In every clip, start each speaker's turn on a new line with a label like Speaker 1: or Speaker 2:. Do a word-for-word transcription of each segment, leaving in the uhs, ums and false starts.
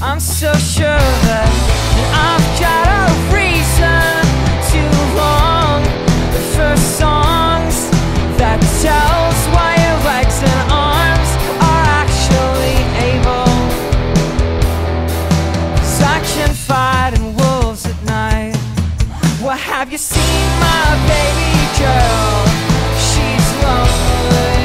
Speaker 1: I'm so sure that I've got a reason to long for songs that tells why your legs and arms are actually able. 'Cause I can fight in wolves at night. Well, have you seen my baby girl? She's lonely.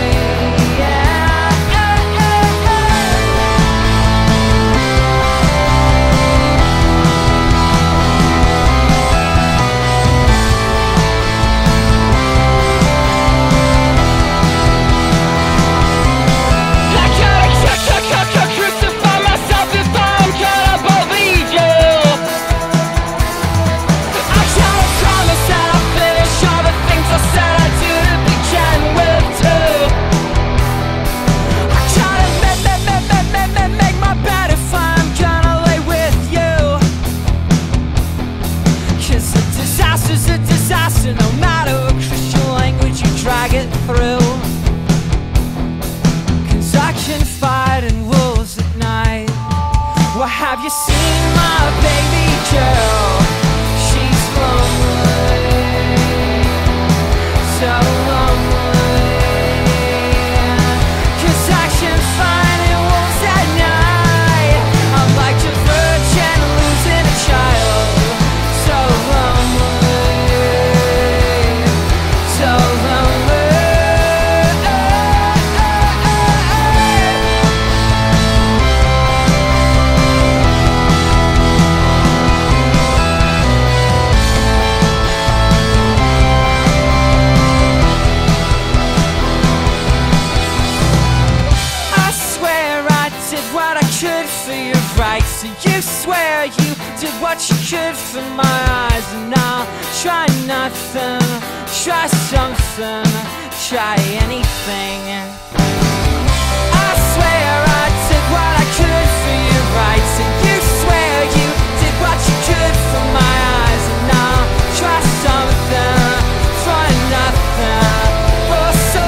Speaker 1: No matter what Christian language you drag it through. 'Cause I can fight in wolves at night. Well, have you seen my baby girl? She's lonely, so lonely. 'Cause I can fight in wolves at night. I'm like a virgin losing a child, so lonely. What I could for your rights, so you swear you did what you could for my eyes, and I'll try nothing, try something, try anything. I swear I did what I could for your rights, and you swear you did what you could for my eyes, and I'll try something, try nothing, for so.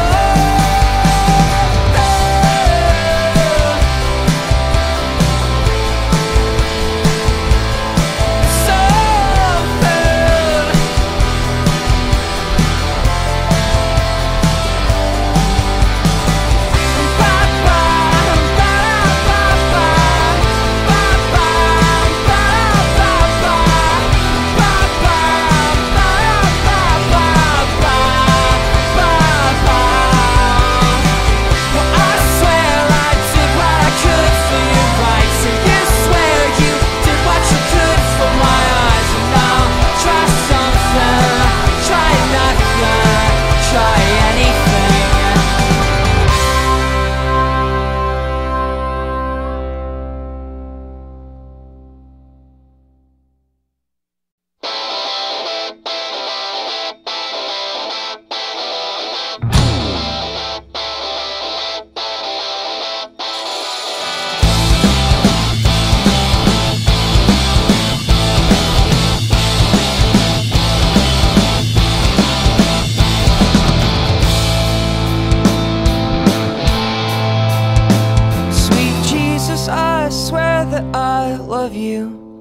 Speaker 1: I love you,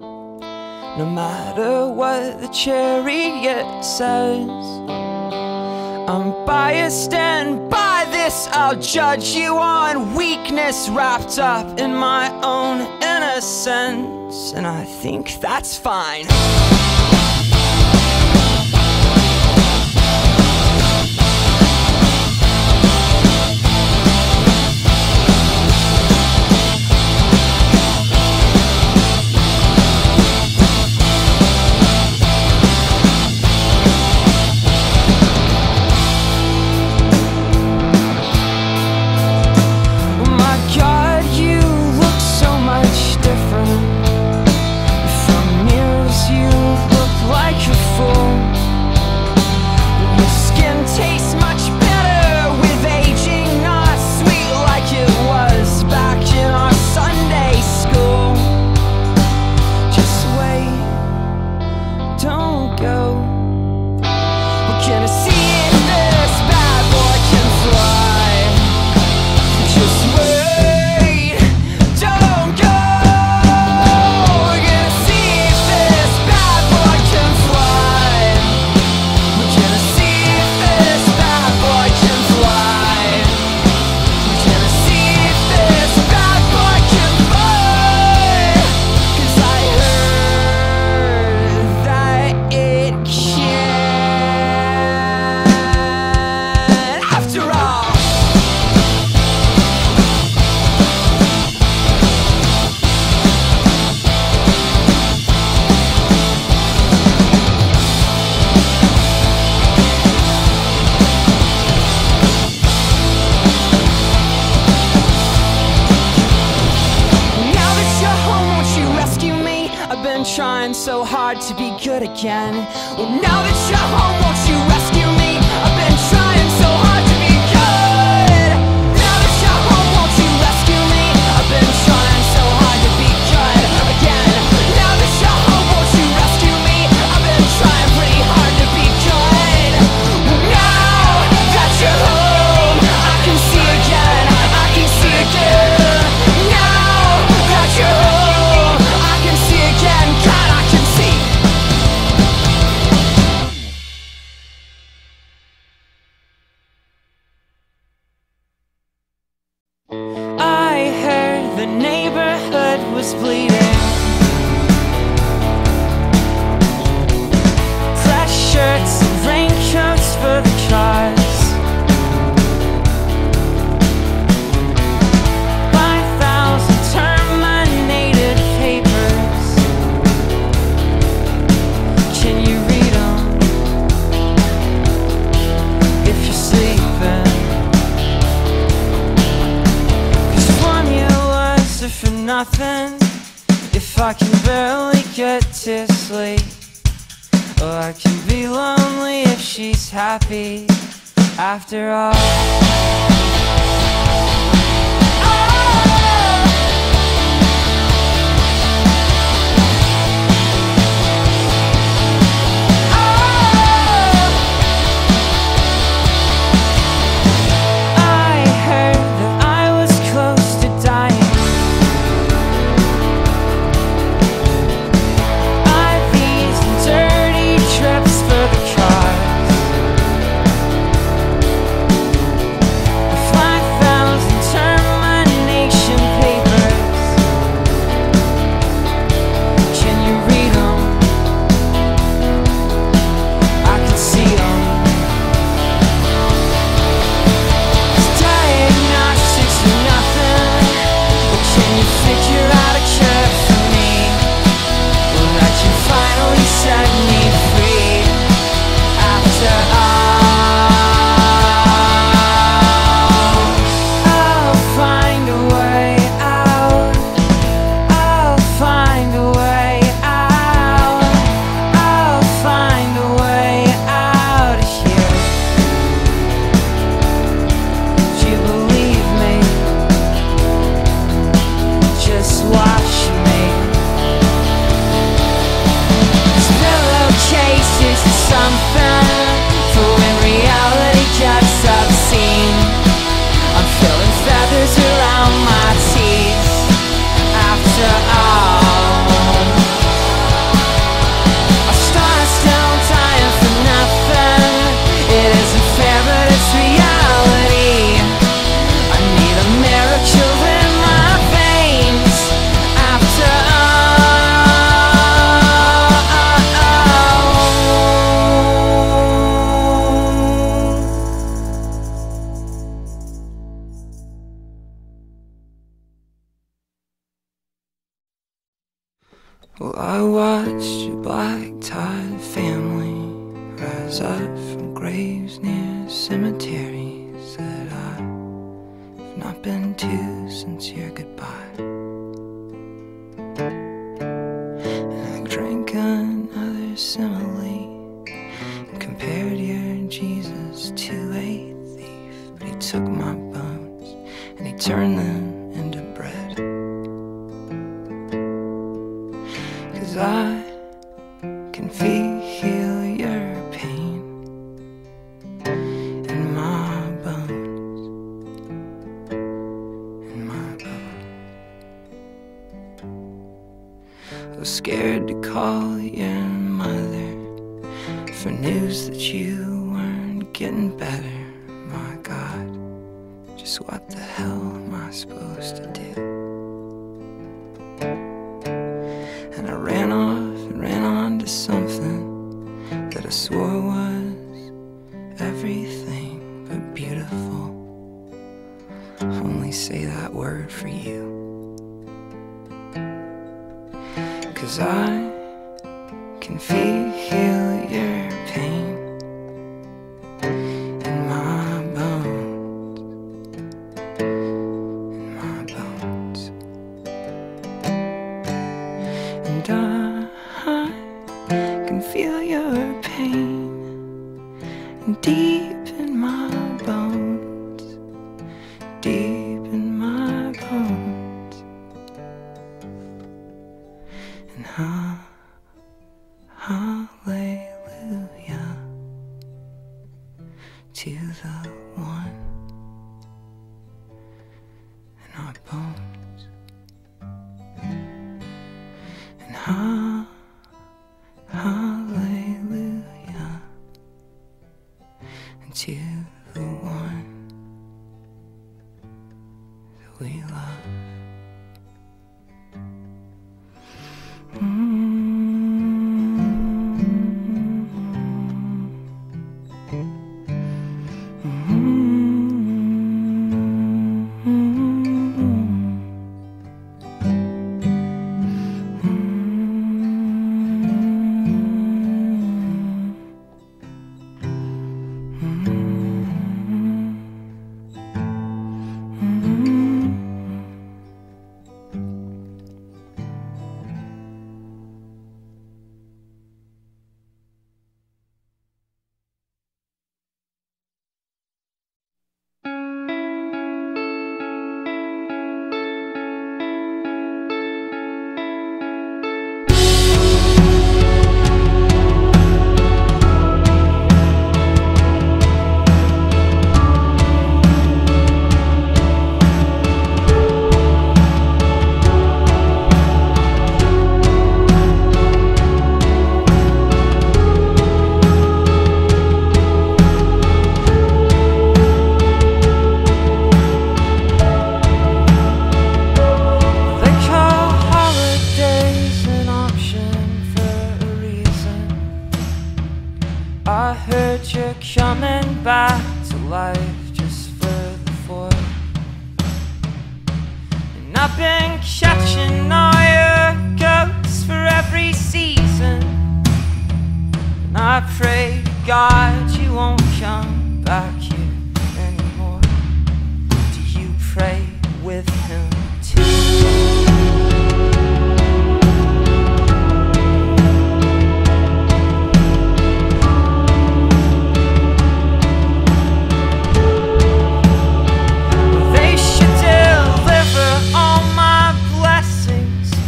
Speaker 1: no matter what the chariot says. I'm biased, and by this I'll judge you on weakness wrapped up in my own innocence, and I think that's fine. Like been trying so hard to be good again. Well, now that you're home, won't you rescue me? I've been trying so hard to be good. Now that you're home, won't you rescue me? I've been trying so hard to be good again. Now that you're home, won't you rescue me? I've been trying pretty hard to be good. Now that you're home, I can see again, I can see again. Now that you're home, I can see again, God, I can see. I heard the neighborhood was bleeding. Fresh shirts and raincoats for the cars. five thousand terminated papers. Can you read them if you're sleeping? Cause formulas are for nothing if I can barely get to sleep. Or I can be lonely if she's happy after all. Well, I watched a black-tied family rise up from graves near cemeteries that I've not been to since your goodbye. And I drank another simile and compared your Jesus to a thief, but he took my bones and he turned them into bread. Cause I can feel your pain in my bones, in my bones. I was scared to call your mother for news that you weren't getting better. My God, just what the hell am I supposed to do? And I ran off and ran on to something that I swore was everything but beautiful. Only say that word for you. Cause I can feel your pain in my bones, in my bones. And I feel your pain, and deep in my bones, deep in my bones. And ha, hallelujah to the one in our bones. And ha, hallelujah to the one that we love. Mm-hmm. I heard you're coming back to life just for the four. And I've been catching all your ghosts for every season. And I pray to God you won't come back here anymore. Do you pray with him too? They should deliver all my blessings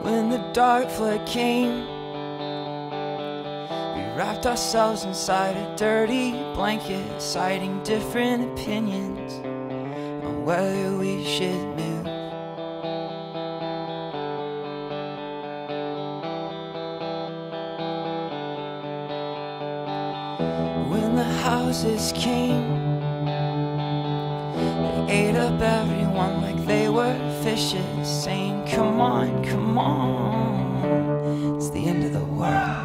Speaker 1: When the dark flood came, we wrapped ourselves inside a dirty blanket, citing different opinions on whether we should move. When the houses came, they ate up everyone like they were fishes, saying, come on, come on, it's the end of the world.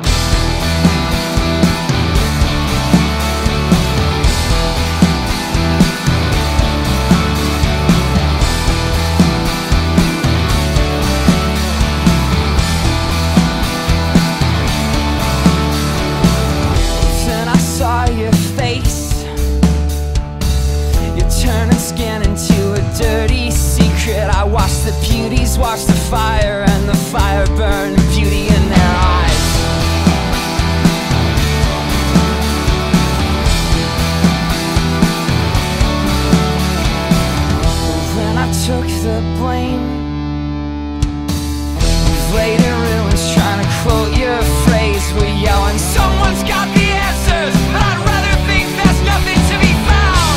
Speaker 1: Then I saw your face, you're turning skin into a dirty secret. I watched the beauties watch the fire, and the fire burn the beauty in their eyes. Then I took the blame. We've laid in ruins trying to quote your phrase. We're yelling, someone's got the answers, but I'd rather think there's nothing to be found.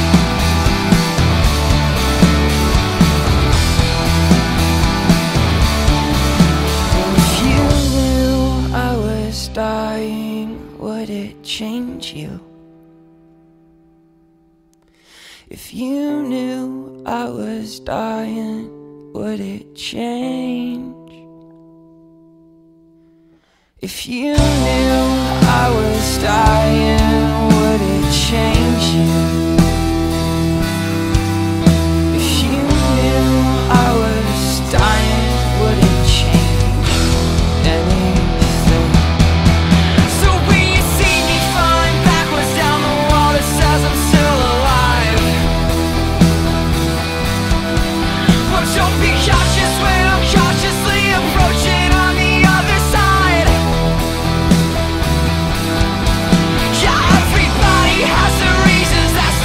Speaker 1: If you knew I was dying, would it change you? If you knew I was dying, would it change? If you knew I was dying, would it change you? If you knew I was dying, would it change anything? So when you see me falling backwards down the wall that says I'm still alive, but don't be cautious when I'm cautiously approaching on the other side. Yeah, everybody has their reasons, that's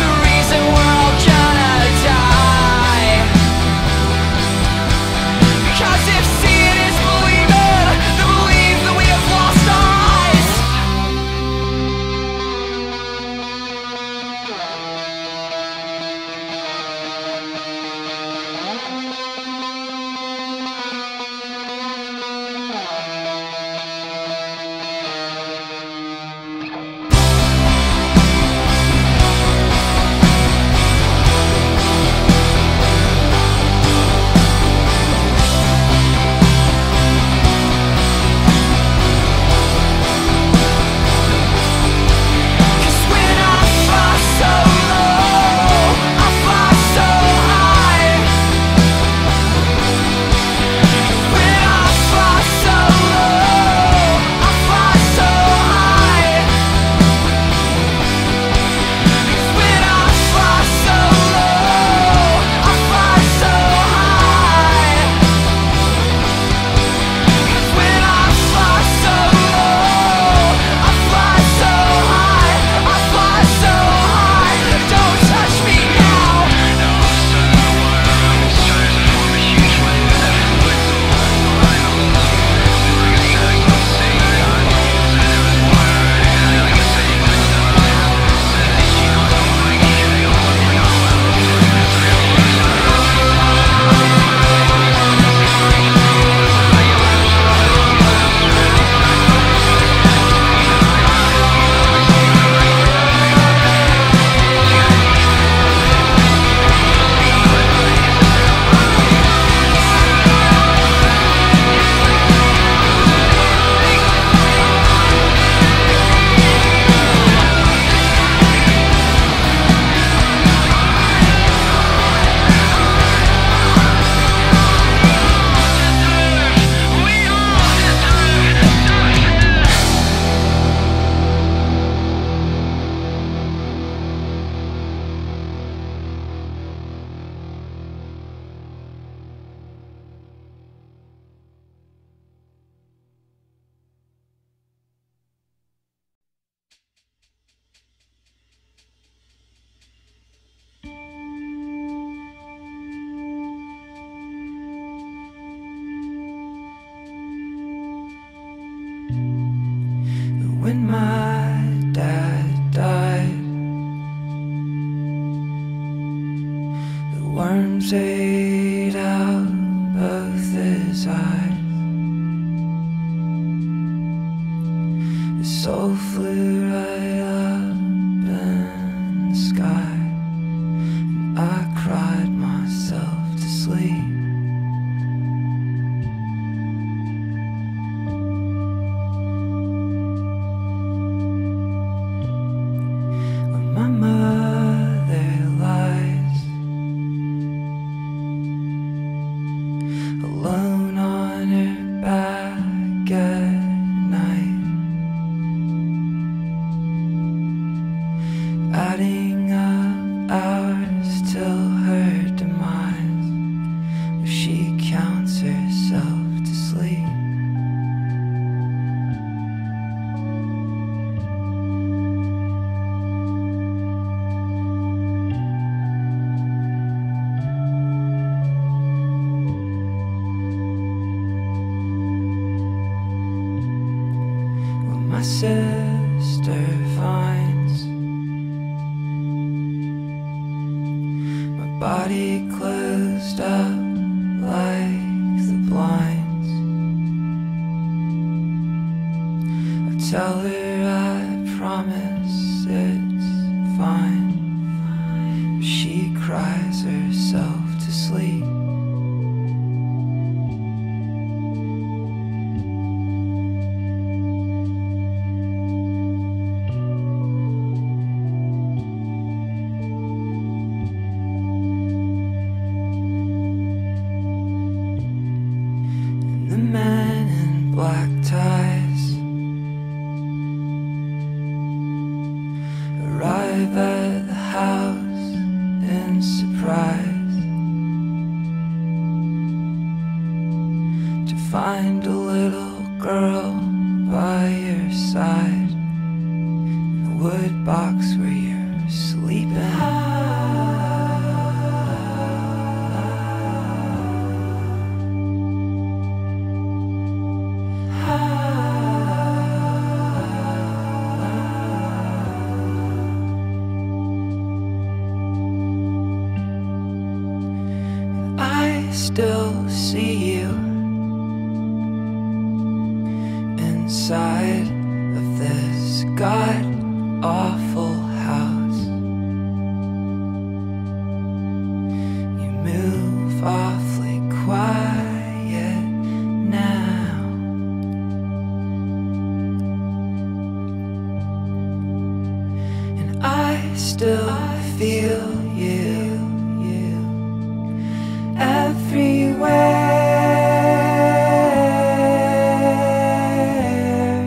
Speaker 1: worms ate out both his eyes. His soul flew right up in the sky, and I cried myself to sleep. When my mother lies alone on her back at night, adding up hours till her demise, where she counts herself to sleep. When my sister finds my body closed up like the blinds, I tell her I promise it's fine, but she cries herself to sleep. The men in black ties arrive at the house in surprise, to find a little girl by your side in the wood box where you're sleeping. I still see you inside of this god-awful house. You move awfully quiet now, and I still feel you everywhere.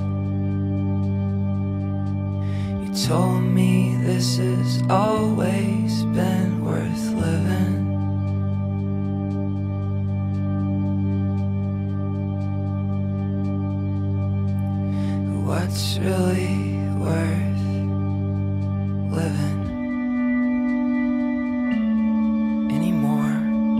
Speaker 1: You told me this has always been worth living. What's really worth living anymore?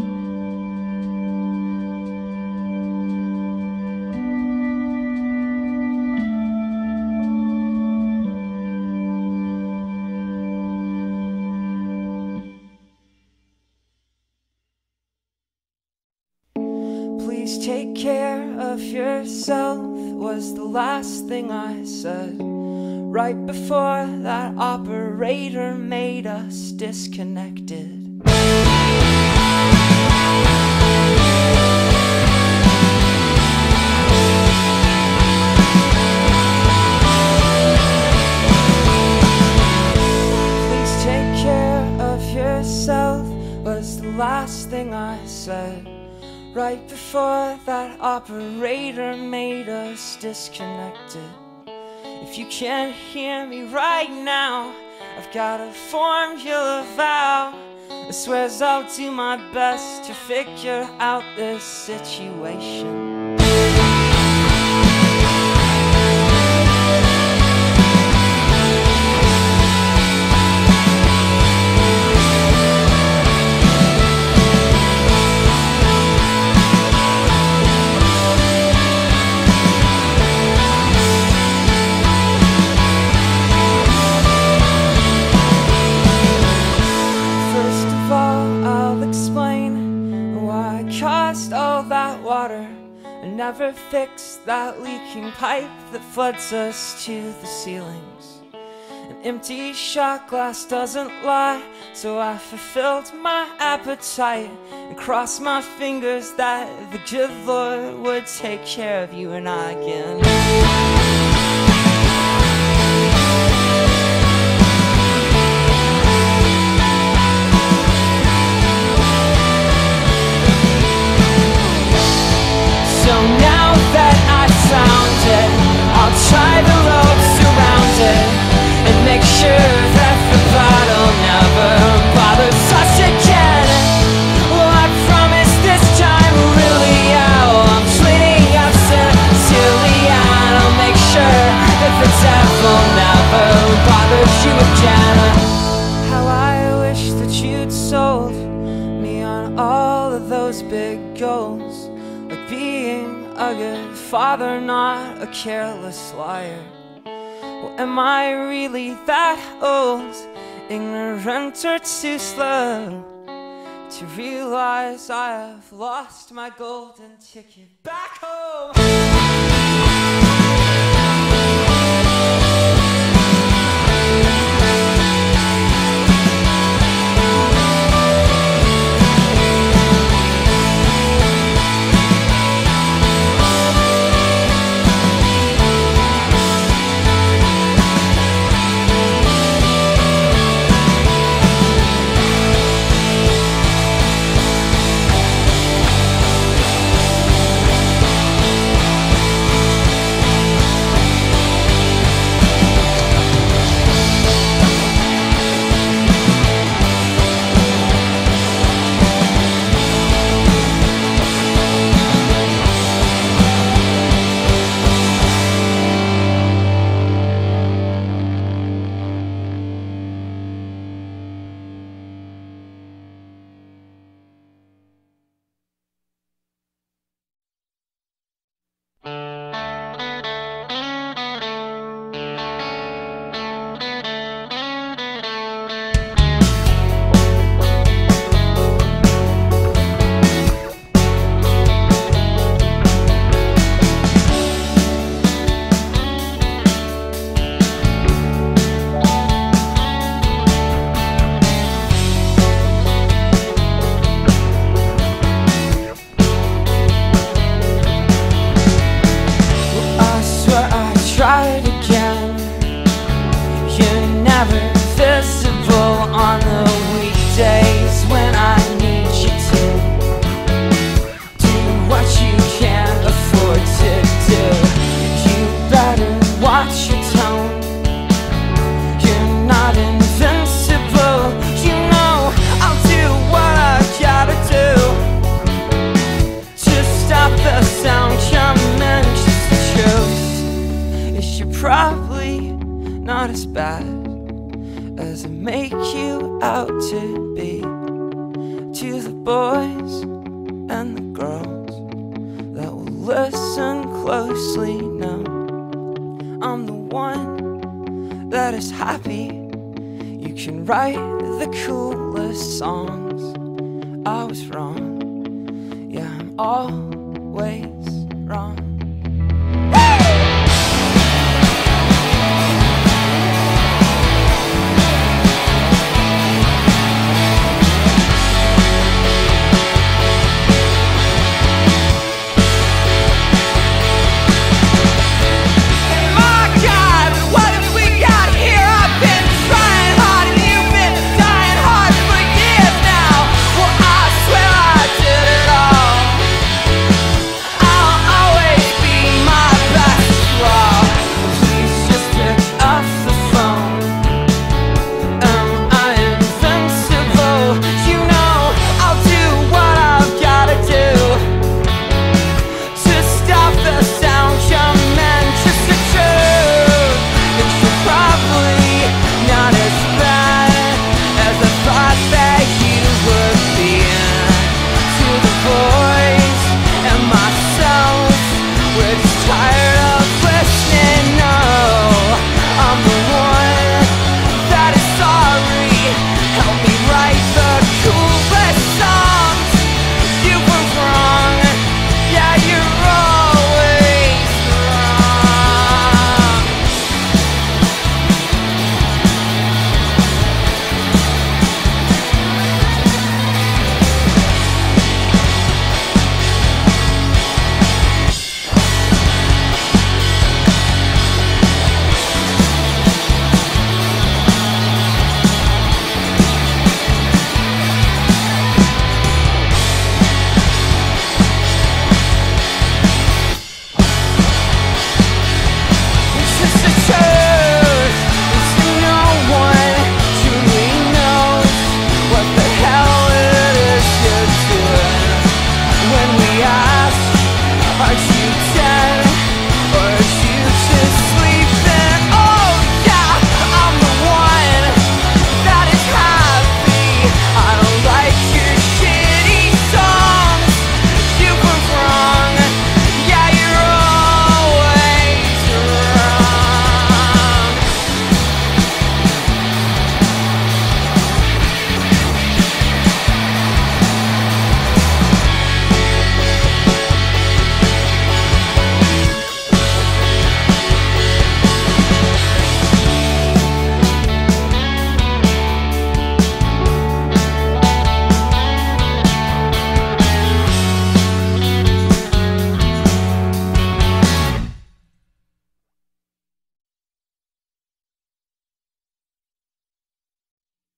Speaker 1: Please take care of yourself was the last thing I said, right before that operator made us disconnected. Please take care of yourself was the last thing I said, right before that operator made us disconnected. If you can't hear me right now, I've got a formula vow that swears I'll do my best to figure out this situation. First of all, I'll water and never fix that leaking pipe that floods us to the ceilings. An empty shot glass doesn't lie, so I fulfilled my appetite and crossed my fingers that the good Lord would take care of you and I again. So now that I've found it, I'll tie the ropes around it and make sure that the bottle never bothers us again. Well, I promise this time really, yeah, well, I'm pleading up sincerely, and I'll make sure that the devil never bothers you again. How I wish that you'd sold me on all of those big goals, like being a good father, not a careless liar. Well, am I really that old, ignorant, or too slow to realize I have lost my golden ticket back home? Tried again. You're never visible on the weekdays when I need you to do what you can't afford to do. You better watch your tone. You're not invincible. You know I'll do what I gotta do to stop the sound coming. Just the truth, you're probably not as bad as I make you out to be. To the boys and the girls that will listen closely now, I'm the one that is happy. You can write the coolest songs. I was wrong, yeah, I'm always wrong.
Speaker 2: I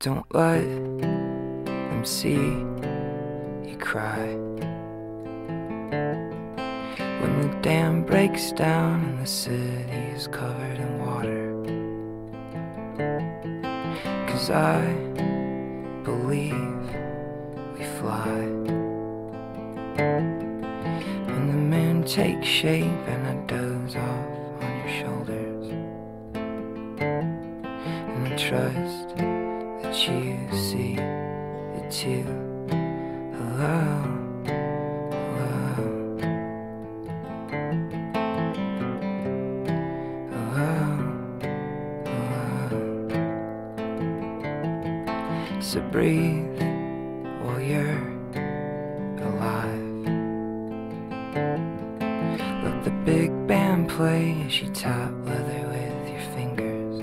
Speaker 1: don't let them see you cry. When the dam breaks down and the city is covered in water, 'cause I believe we fly. And the moon takes shape and I doze off on your shoulders, and I trust that you see it too. Hello, hello, hello, hello. So breathe while you're alive. Let the big band play as you tap leather with your fingers.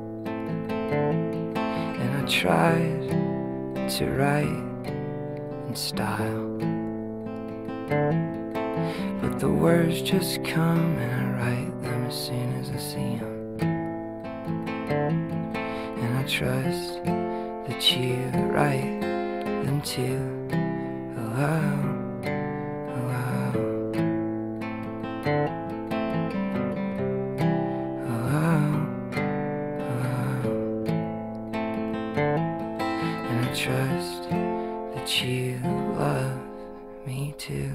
Speaker 1: And I tried to write in style, but the words just come and I write them as soon as I see them. And I trust that you write them too. Hello, hello, hello, hello. And I trust that you love me too.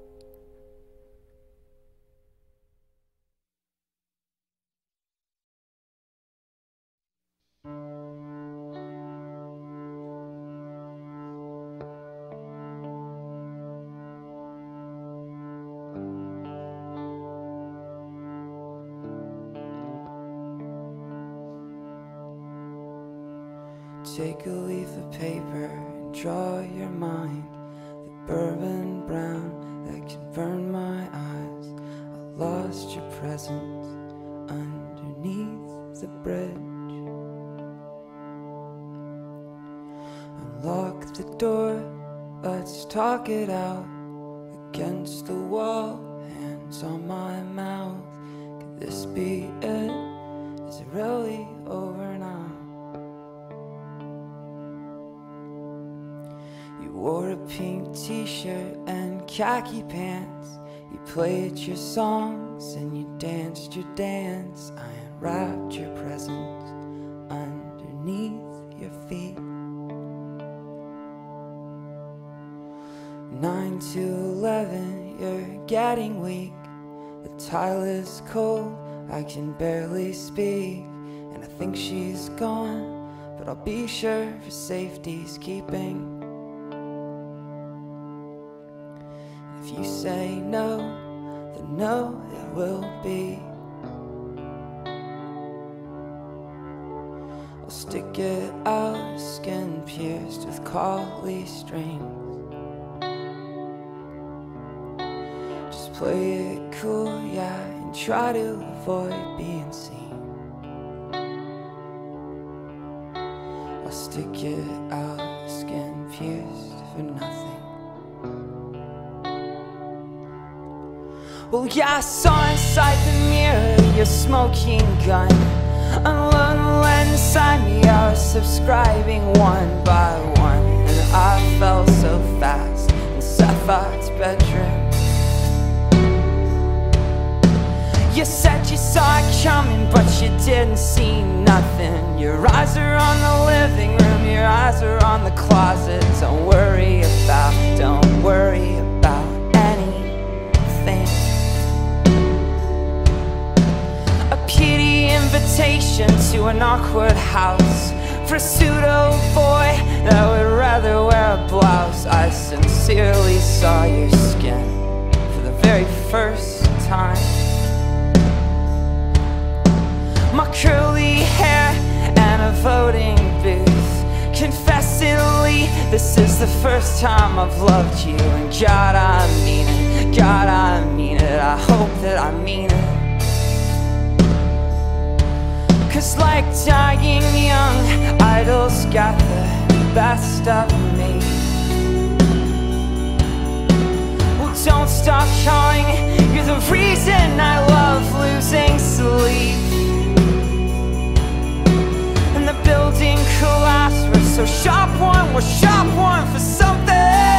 Speaker 1: Take a leaf of paper and draw your mind, the bourbon brown that can burn my eyes. I lost your presence underneath the bridge. Unlock the door, let's talk it out. Against the wall, hands on my mouth. Could this be it? Is it really over now? You wore a pink t-shirt and khaki pants. You played your songs and you danced your dance. I unwrapped your presents underneath your feet. Nine to eleven, you're getting weak. The tile is cold, I can barely speak. And I think she's gone, but I'll be sure for safety's keeping. If you say no, then no it will be. I'll stick it out, skin pierced with collie strings. Just play it cool, yeah, and try to avoid being seen. I'll stick it out, skin pierced for nothing. Well, yeah, I saw inside the mirror your smoking gun. Unload the lens inside me, I was subscribing one by one. And I fell so fast in Sapphire's bedroom. You said you saw it coming, but you didn't see nothing. Your eyes are on the living room, your eyes are on the closet. Don't worry about, don't worry about anything. A pity invitation to an awkward house for a pseudo boy that would rather wear a blouse. I sincerely saw your skin for the very first time. My curly hair and a voting booth. Confessedly, this is the first time I've loved you. And God, I mean it, God, I mean it, I hope that I mean it. 'Cause like dying young, idols got the best of me. Well, don't stop calling, you're the reason I love losing sleep. And the building collapsed, we're so So sharp one, well sharp one for something.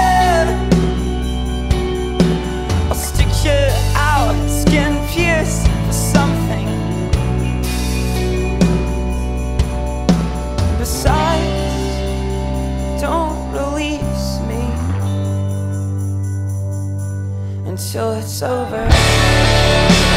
Speaker 1: I'll stick you out, skin pierced for something. Besides, don't release me until it's over.